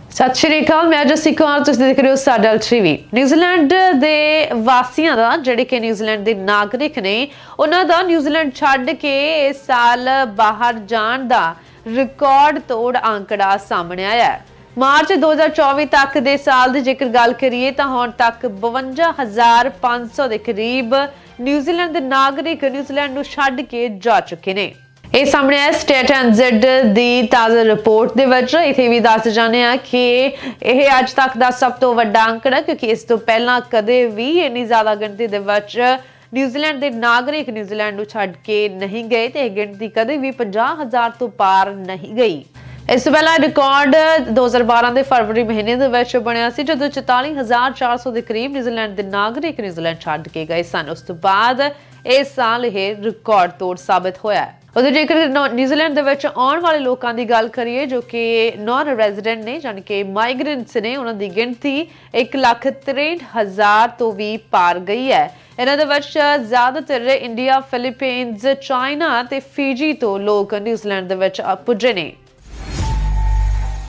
सत श्री अकाल, मैं जस्सी कौर, तुसीं देख रहे हो साडा टीवी। न्यूजीलैंड दे वासियां दा जिहड़े कि न्यूजीलैंड दे नागरिक ने उन्हां दा न्यूजीलैंड छड्ड के इस साल बाहर जाण दा रिकॉर्ड तोड़ आंकड़ा सामने आया है। मार्च 2024 तक दे साल दी जेकर गल करिए तां हुण तक 52,500 दे करीब न्यूजीलैंड दे नागरिक न्यूजीलैंड नूं छड्ड के जा चुके ने। ਇਹ ਸਾਹਮਣੇ ਹੈ ਸਟੇਟ NZ ਦੀ ਤਾਜ਼ਾ ਰਿਪੋਰਟ ਦੇ ਵਿੱਚ। ਇਥੇ ਵੀ ਦੱਸ ਜਾਣੇ ਆ ਕਿ ਇਹ ਅੱਜ ਤੱਕ ਦਾ ਸਭ ਤੋਂ ਵੱਡਾ ਅੰਕੜਾ, ਕਿਉਂਕਿ ਇਸ ਤੋਂ ਪਹਿਲਾਂ ਕਦੇ ਵੀ ਇੰਨੀ ਜ਼ਿਆਦਾ ਗਿਣਤੀ ਦੇ ਵਿੱਚ ਨਿਊਜ਼ੀਲੈਂਡ ਦੇ ਨਾਗਰਿਕ ਨਿਊਜ਼ੀਲੈਂਡ ਨੂੰ ਛੱਡ ਕੇ ਨਹੀਂ ਗਏ ਤੇ ਇਹ ਗਿਣਤੀ ਕਦੇ ਵੀ 50,000 ਤੋਂ ਪਾਰ ਨਹੀਂ ਗਈ। ਇਸ ਤੋਂ ਪਹਿਲਾਂ ਰਿਕਾਰਡ 2012 ਦੇ ਫਰਵਰੀ ਮਹੀਨੇ ਦੇ ਵਿੱਚ ਬਣਿਆ ਸੀ, ਜਦੋਂ 44,400 ਦੇ ਕਰੀਬ ਨਿਊਜ਼ੀਲੈਂਡ ਦੇ ਨਾਗਰਿਕ ਨਿਊਜ਼ੀਲੈਂਡ ਛੱਡ ਕੇ ਗਏ ਸਨ। ਉਸ ਤੋਂ ਬਾਅਦ ਇਸ ਸਾਲ ਇਹ ਰਿਕਾਰਡ ਤੋੜ ਸਾਬਿਤ ਹੋਇਆ ਹੈ। उधर जेकर न्यूजीलैंड दे विच आउण वाले लोकां दी गल करिए जो कि नॉन रेजिडेंट ने यानी कि माइग्रेंट्स ने, उन्हां दी गिणती 1,63,000 तो भी पार गई है। इन्हां दे विच ज़्यादातर इंडिया, फिलीपीन्स, चाइना ते फीजी तो लोग न्यूजीलैंड दे विच पुज्जे ने।